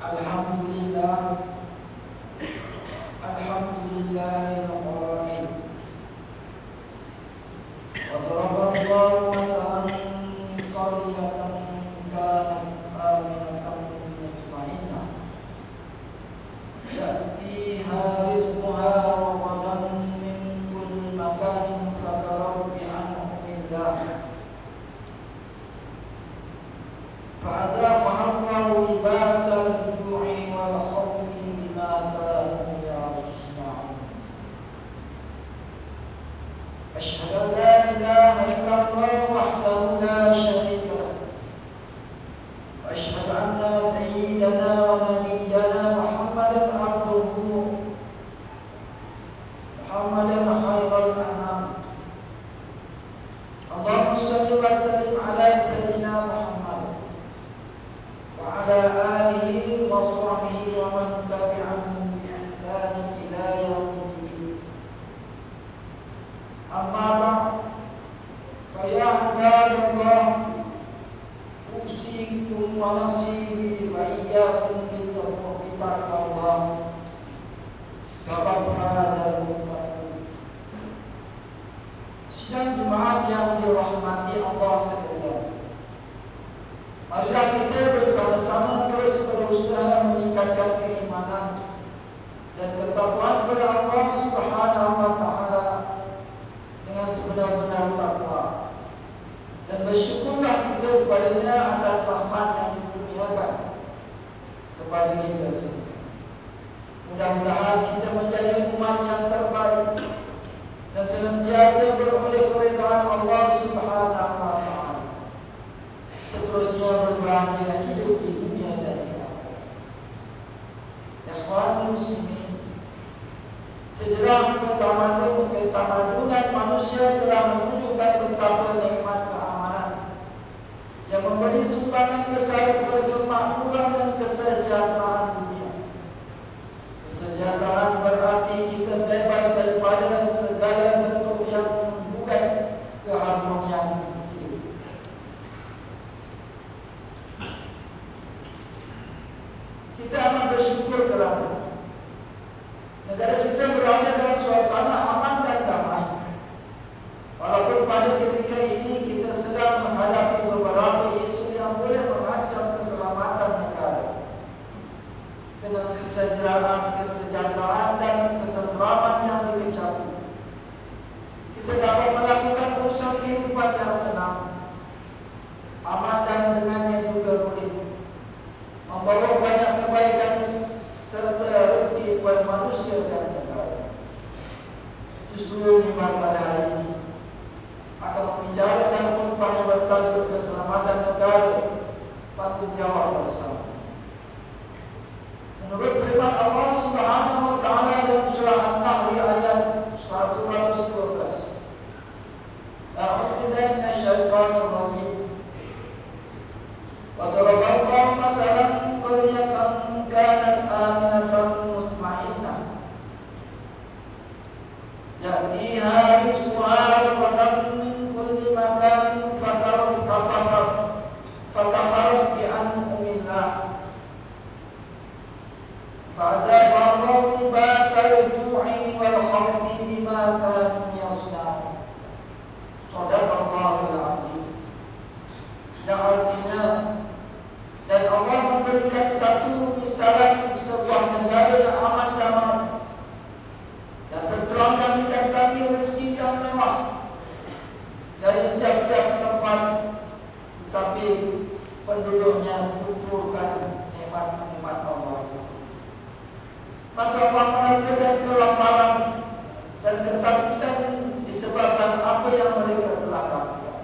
Alhamdulillah, Alhamdulillahirabbil alamin. Wa daraballahu matalan qaryatan kanat aminatan mutma'innah ya'tiha rizquha ragadan min kulli makanin fakafarat bi an'amillah fa'adhaqaha Allahu libatal ju'i wal khawfi bima kanu yasna'un. Asyhadu an la ilaha illallah wahdahu la syarika lahu wa asyhadu anna sayyidana wa nabiyyana Muhammadan abduhu Muhammadan khairal anam. Allahumma shalli wa sallim ala sayyidina Muhammad wa ala alihi wa sahbihi wa man tabi'ahum bi ihsan ila yaumiddin. Amma ba'd, fa ya ibadallah, usikum wa nafsi wa iyyakum bi taqwallah. Bapak-bapak muttaqin, sidang jemaat yang dirahmati Allah sekalian, marilah kita bersama-sama terus berusaha meningkatkan keimanan dan ketakwaan kepada Allah Subhanahu wa taala dengan sebenar-benar takwa, dan bersyukurlah kita kepadanya atas rahmat yang dikurniakan kepada kita semua. Mudah-mudahan kita menjadi umat yang terbaik dan senantiasa beroleh keridhaan Allah Subhanahu wa taala, seterusnya berbahagia hidup di dunia dan di akhirat. Ikhwan muslimin, sejarah ketamadunan manusia telah menunjukkan betapa nikmat keamanan yang memberi sumbangan besar kepada kemakmuran dan kesejahteraan dunia. Kesejahteraan berarti kita bebas daripada segala bentuk yang bukan keharmonian hidup. Kita amat bersyukur kerana negara kita berada dalam suasana aman dan damai. Walaupun pada ketika ini kita sedang menghadapi beberapa isu yang boleh mengancam keselamatan negara, dengan kesejahteraan dan ketenteraman yang dikecapi, kita dapat melakukan urusan kehidupan yang tenang, aman, dan dengannya juga boleh membawa banyak kebaikan serta rezeki kepada manusia dan negara. Justru memang pada hari ini akan membicarakan khutbah yang bertajuk keselamatan negara, patut jawab bersama. Menurut firman Allah Subhanahu wa taala dalam surah An-Nahl ayat 112, A'udzu billahi minasyaitonir rajim. Wa daraballahu matalan qaryatan kanat aminatan mutma'innah ya'tiha rizquha ragadan min kulli makanin fakafarat bi an'amillah fa'adhaqa Allahu libatal ju'i wal khawfi bima kanu yasna'un. Shadaqallahul azim. Yang artinya, dan Allah memberikan satu misalan sebuah negara yang aman damai dan terterang dan didatangi rezeki yang mewah dari tiap-tiap tempat, tetapi penduduknya kufurkan nikmat-nikmat Allah. Maka Allah merasakan kelaparan dan ketakutan disebabkan apa yang mereka telah lakukan.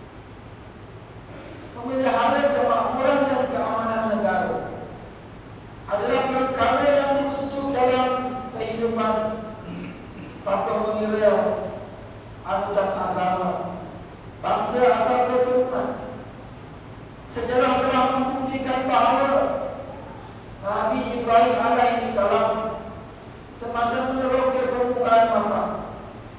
Pemeliharaan kemakmuran dan keamanan negara adalah perkara yang dituju dalam kehidupan tanpa mengira anutan agama, bangsa atau keturunan. Sejarah telah membuktikan bahawa Nabi Ibrahim alaihissalam semasa meneroka permukaan Makkah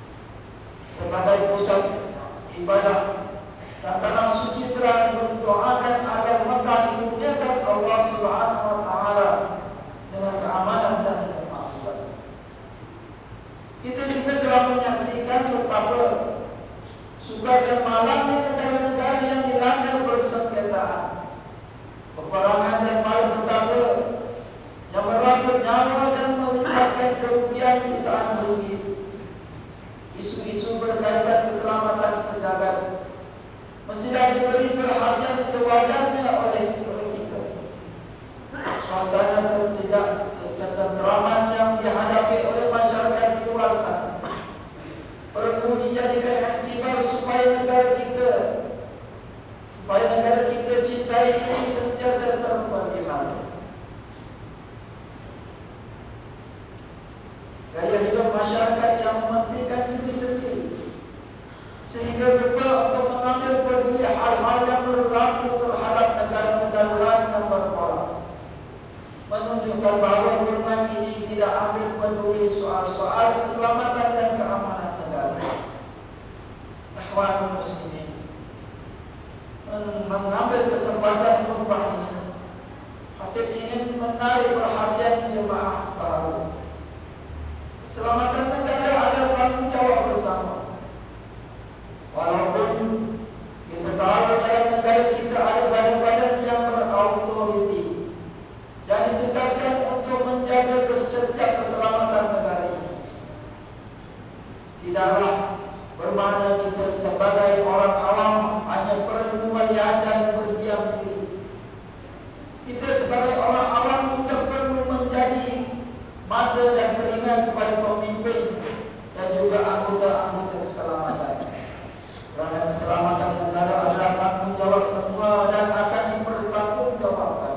sewajarnya oleh kita. Suasana tidak ketenteraman yang dihadapi oleh masyarakat di luar sana perlu dijadikan iktibar supaya negara kita cintai ini sentiasa terpelihara. Gaya hidup masyarakat yang mementingkan diri sendiri sehingga lupa untuk mengambil peduli hal-hal yang berlaku terhadap negara-negara lain yang berkembang, menunjukkan bahawa golongan ini tidak ambil peduli soal-soal keselamatan dan keamanan negara. Ikhwan muslimin, mengambil kesempatan khutbah ini, Khatib ingin menarik perhatian jemaah baru. Keselamatan negara adalah tanggungjawab bersama. Walaupun kita tahu dalam negara kita ada badan-badan yang berautoriti yang ditugaskan untuk menjaga setiap keselamatan negara ini. Tidaklah bermakna kita sebagai orang awam hanya perlu melihat dan berdiam diri. Kita sebagai orang awam juga perlu menjadi mata dan telinga kepada pemimpin dan juga anggota-anggota keselamatan. Kerana keselamatan negara adalah tanggungjawab semua dan akan dipertanggungjawabkan.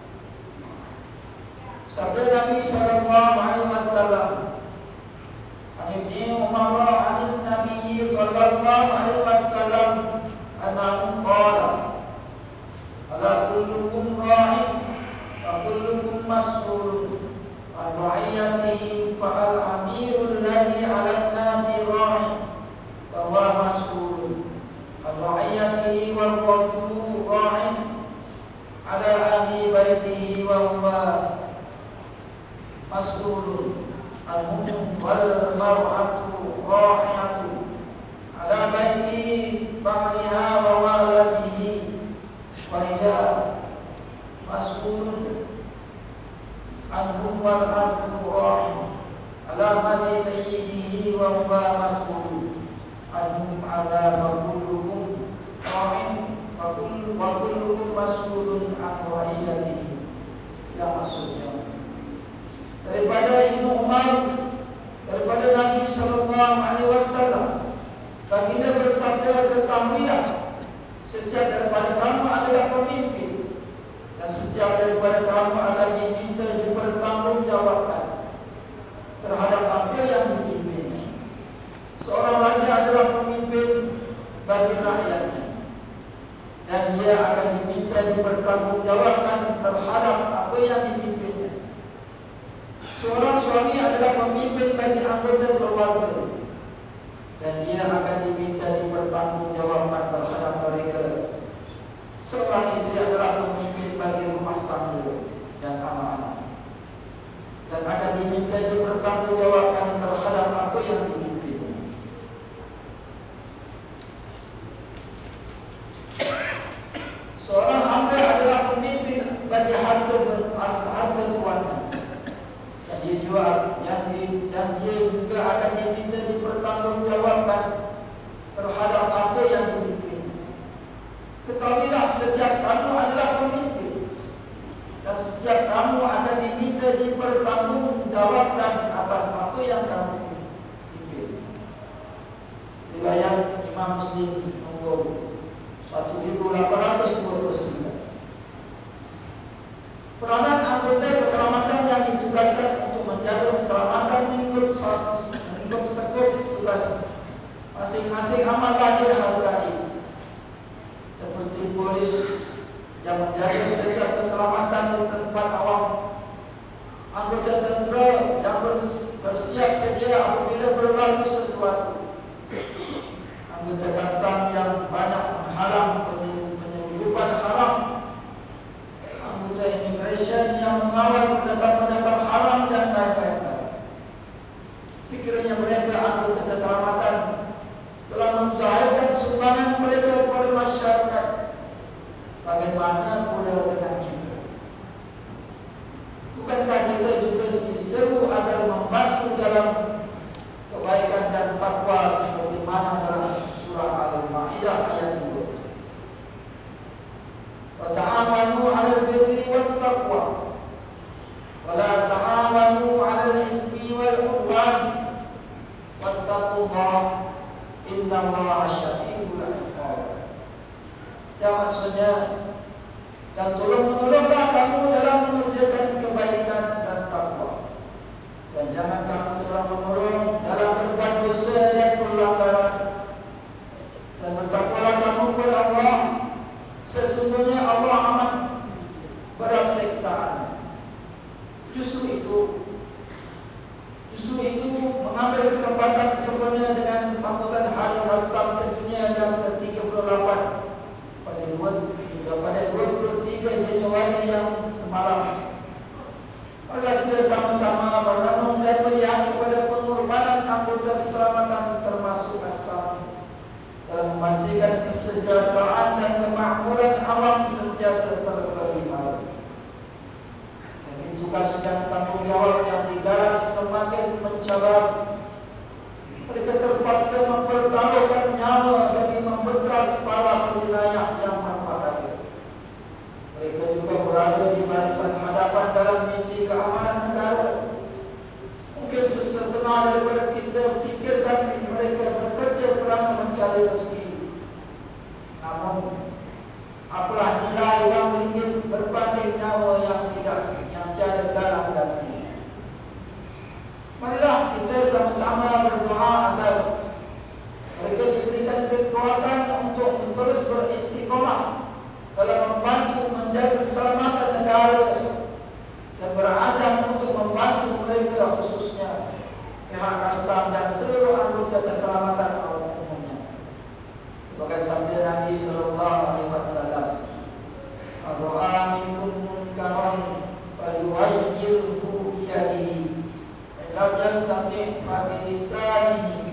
Sabda Nabi sallallahu alaihi wasallam, "An Ibnu Umar an Nabi sallallahu alaihi wasallam annahu qala, ala kullukum ra'in wa kullukum mas'ulun an ra'iyatihi fa'al amirul ladhi 'ala an-nasi ra'in wa huwa mas'ulun an ra'iyatihi wal rajulu ra'in 'ala ahli baitihi wa huwa mas'ulun anhum wal mar'atu ra'iyatu 'ala baiti ba'liha wa waladihi wa hiya mas'ulun anhum wal abdu ra'in 'ala mali sayyidihi wa huwa mas'ulun anhum 'ala kullukum ra'in wa kullukum mas'ulun an ra'iyatihi. Ya maksudnya daripada Ibnu Umar, daripada Nabi sallallahu alaihi wasallam, baginda bersabda, ketahuilah setiap daripada kamu adalah pemimpin dan setiap daripada kamu akan diminta dipertanggungjawabkan terhadap apa yang dipimpin. Seorang raja adalah pemimpin bagi rakyatnya dan dia akan diminta dipertanggungjawabkan terhadap apa yang dipimpinnya. Seorang suami adalah pemimpin bagi anggota keluarga dan dia akan diminta dipertanggungjawabkan terhadap mereka. Seorang istri adalah pemimpin bagi rumah tangga dan anak-anak dan akan diminta dipertanggungjawabkan terhadap apa yang dipimpin. Seorang hamba adalah pemimpin bagi harta tuannya. Dan dia juga akan diminta dipertanggungjawabkan terhadap apa yang dipimpin. Ketahuilah setiap kamu adalah pemimpin dan setiap kamu akan diminta dipertanggungjawabkan atas apa yang kamu pimpin. Riwayat Imam Muslim nombor 1829. Peranan anggota keselamatan yang ditugaskan untuk menjaga keselamatan mengikut skop tugas masing-masing amanah dihargai, seperti polis yang menjaga setiap keselamatan di tempat awam, anggota tentera yang bersiap sedia apabila berlaku sesuatu, anggota kastam yang banyak menghalang penyelundupan haram, anggota immigration yang mengawal pendatang-pendatang haram dan lain-lain. Sekiranya mereka anggota keselamatan telah menzahirkan sumbangan mereka kepada masyarakat, bagaimana pula dengan kita? berat seksaan. Justru itu mengambil kesempatan sempurna dengan sambutan Hari Kastam Sedunia yang ke-38 pada 23 Januari yang semalam. Mari kita sama-sama merenung dan melihat kepada pengorbanan anggota keselamatan termasuk Kastam dalam memastikan kesejahteraan dan kemakmuran alam sentiasa terpelihara. Tugas dan tanggung jawab yang digaras semakin mencabar. Mereka terpaksa mempertaruhkan nyawa demi memperkeras para penjenayah yang berbahagia. Mereka juga berada di barisan hadapan dalam misi keamanan negara. Mungkin sesetengah daripada kita fikirkan mereka bekerja kerana mencari rezeki. Namun, apalah nilai wang ringgit berbanding nyawa yang tiada dalam daging. Marilah kita sama-sama berdoa agar mereka diberikan kekuatan untuk terus beristiqamah dalam membantu menjaga keselamatan negara dan berazam untuk membantu mereka, khususnya pihak Kastam dan seluruh anggota keselamatan awam umumnya. Sebagai sabda Nabi sallallahu alaihi wasallam, "Ar-ra'a minkum munkaran falyughayyirhu biyadihi, lam yastati' fa bilisanihi,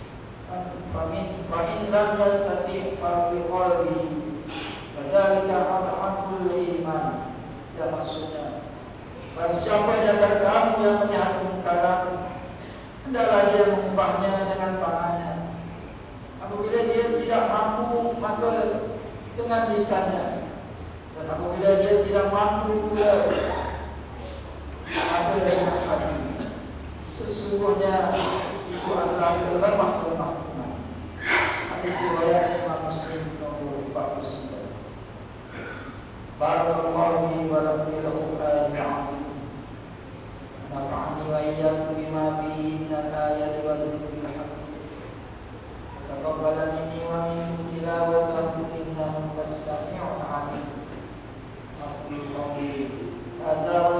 fa in lam yastati' fa biqalbihi, fadzalika adhaful iman." Ya, maksudnya, barang siapa di antara kamu yang melihat kemungkaran, hendaklah dia mengubahnya dengan tangannya. Apabila dia tidak mampu, maka dengan lisannya. Dan apabila dia tidak mampu pula, maka dengan hati. Sesungguhnya itu adalah kelemah-lemah iman. Hadis riwayat Imam Muslim nomor 49. Barakallahu li wa lakum fil Qur'an. Nafa'ani wa iyyakum bima fihi minal ayati wal zikril hakim. Taqabbal minni wa minkum tilawatahu innahu was-sami'ul 'alim. Aqulu qawli hadza